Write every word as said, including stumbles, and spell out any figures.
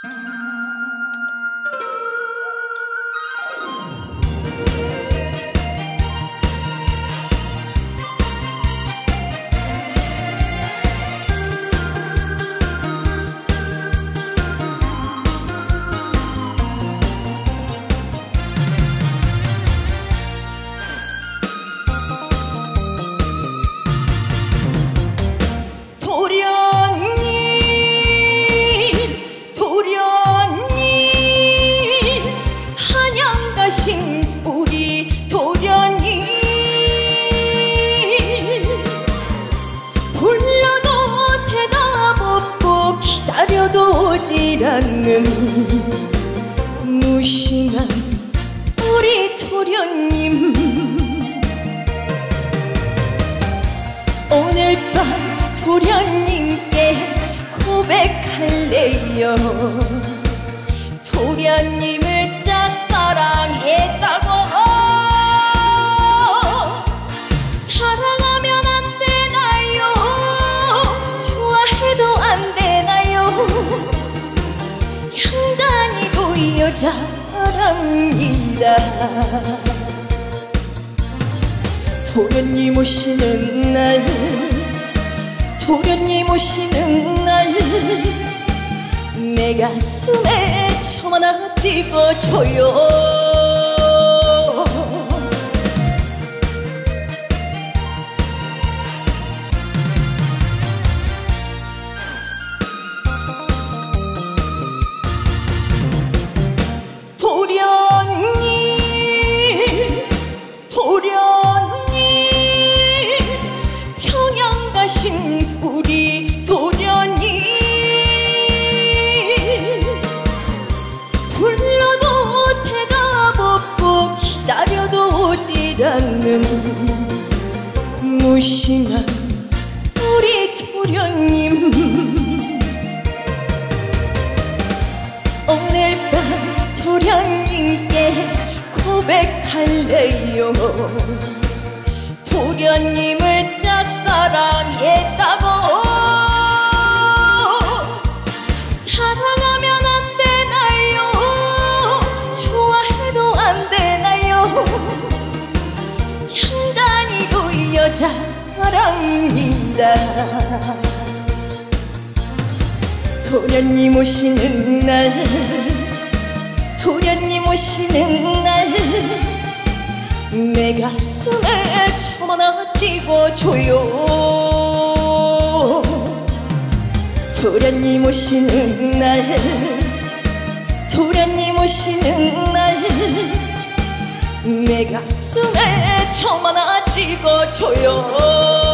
않는 무심한 우리 도련님, 오늘 밤 도련님께 고백할래요. 도련님을 짝사랑했다고 사랑하면 안 되나요? 좋아해도 안 되나요? 양단이도 여자랍니다. 도련님 오시는 날, 도련님 오시는 날, 내 가슴에 점 하나 찍어줘요. 도련님, 도련님, 평양 가신 우리 도련님, 불러도 대답 없고 기다려도 오질 않는 무심한 우리 도련님, 오늘 밤 도련님께 고백할래요. 도련님을 짝사랑했다고 사랑하면 안 되나요? 좋아해도 안 되나요? 양단이도 여자랍니다. 도련님 오시는 날, 도련님 오시는 날, 내 가슴에 점 하나 찍어줘요. 도련님 오시는 날, 도련님 오시는 날, 내 가슴에 점 하나 찍어줘요.